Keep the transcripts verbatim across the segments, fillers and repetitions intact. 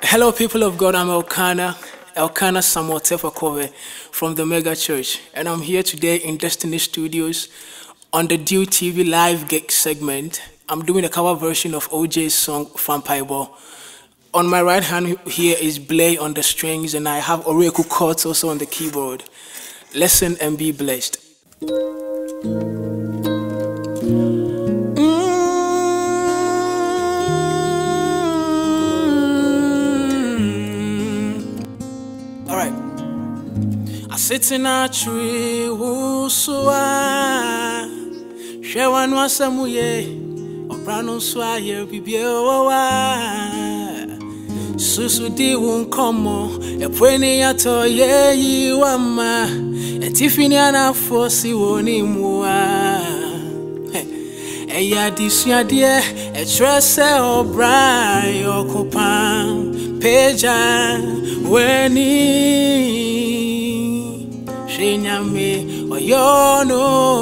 Hello, people of God. I'm Elkanah, Elkanah Samuel Tefakove from the Mega Church, and I'm here today in Destiny Studios on the Dew T V live gig segment. I'm doing a cover version of O J's song Vampire Ball. On my right hand here is Blay on the strings, and I have Oreku Courts also on the keyboard. Listen and be blessed. I sit in a tree, whoosua. She one was a muye, or brano swire, bibioa. Susu di won't come, a penny at all, ye, you are ma, a tiffany and a fossy one in mua. A yadisia dear, a tress or bry or copan, peja, when he. Shenyame oyono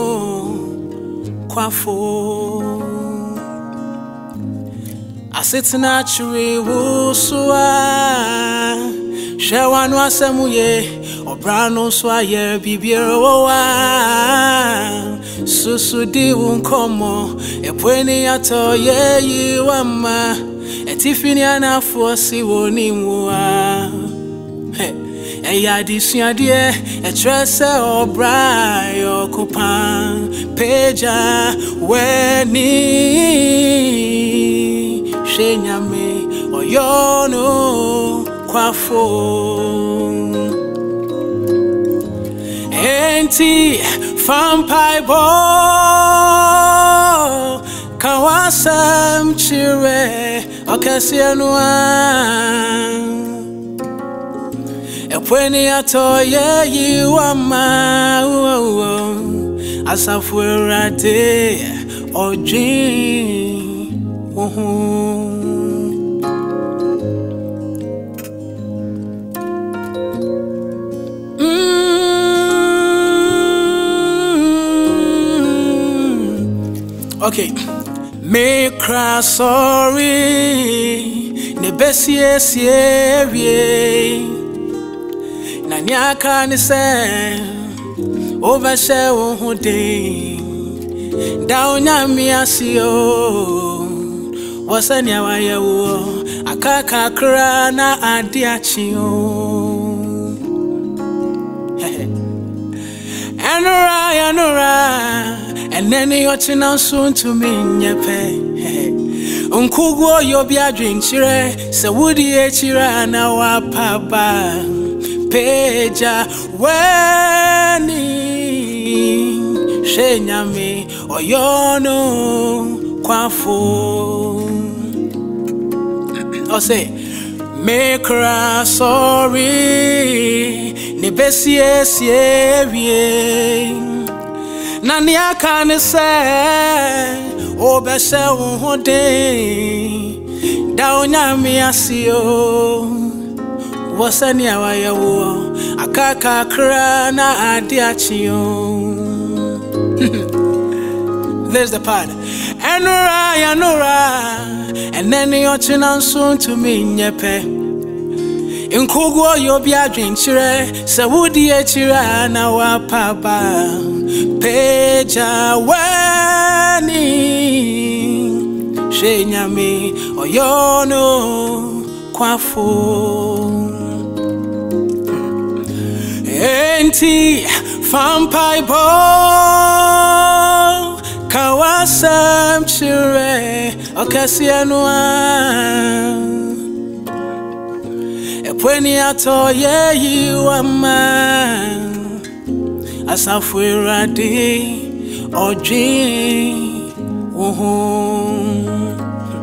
kwafo asitna chiri wusua shewanu asemuye obrano swaye bibiero wa susu di wunkomo epweni ato ye yiwama etifini anafosi wonimwa Eya disuadie, a tresse or bry or copan, peja, weni, shenyame, or yono, quafo. Enti, vampire ball, kawasam chire, okasianwa. When I told you are my as I were a day or dream. Okay, me cry sorry, ne best yes, yeah. Nanyaka ni se overshe wo day down nyami asio wasanya waye wo akaka kra na ade achi o enura enura eneni ochina soon to me nyepe unkugwo yo bia dwinchire se wudi echira na wapaba peja weni shenyame oyono kwafo o say make her sorry ne besie sie nani aka ne say obese wo hode da onyame asio wasani awaye wo akaka kra na ade achio. There's the part. Enura enura and then you china soon to me nyepe inkugwo yo bia dwinchire se wudi echira na wapaba peja wani shenyame oyono kwafo Enti vampire ball kawasam chire okasianwa epweni ato ye yiwama asafurade oji uhum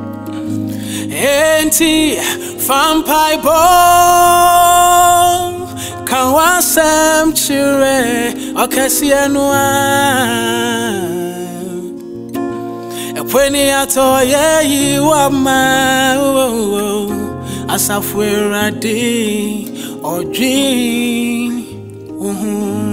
Enti vampire ball kawasam chire okasianwa epweni ato ye yiwama asafurade oji uhum